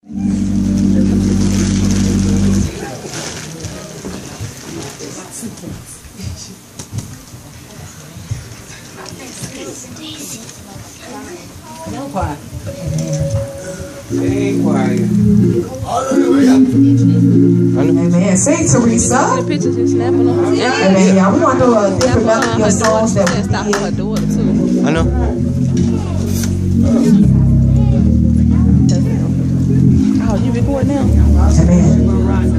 No quiet. Stay quiet. Amen. Sing, Teresa. The pictures and snapping on. Amen. Yeah, we want to do a different melody of your songs that we did. Her daughter too. I know. Oh, you recording now? Amen.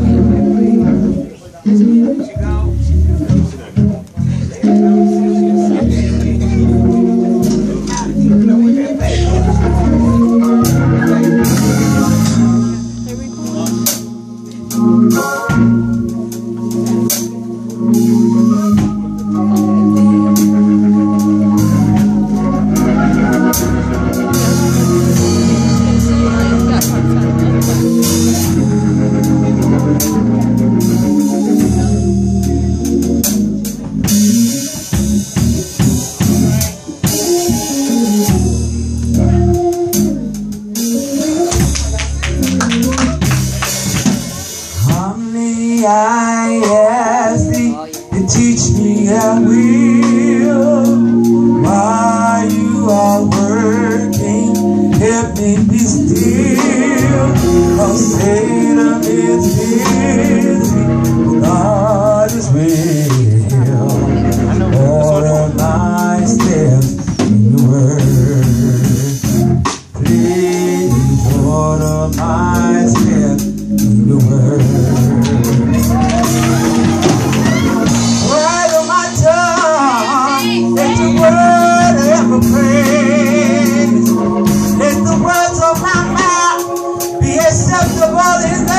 I ask thee to teach me at will while you are working. Help me be still, 'cause Satan is busy, God is real. Order my steps in your word. Please order my steps in your word. Praise. Let the words of my mouth be acceptable in the